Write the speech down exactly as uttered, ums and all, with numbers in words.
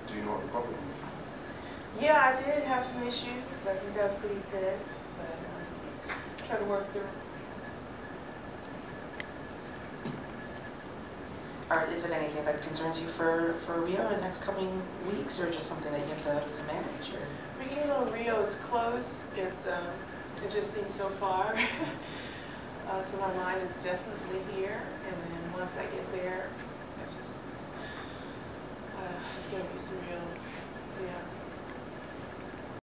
do you know what the problem is? Yeah, I did have some issues. I think that was pretty bad, but um, try to work through. Or is it anything that concerns you for, for Rio in the next coming weeks, or just something that you have to, to manage? Or? Beginning on Rio is close. It's um, it just seems so far. uh, so my mind is definitely here, and then once I get there, I just uh, it's gonna be surreal. Yeah.